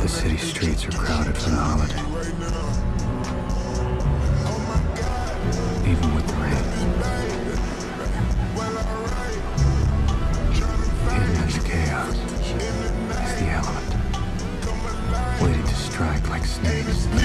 The city streets are crowded for the holiday. Even with the rain. Hidden in the chaos is the element, waiting to strike like snakes.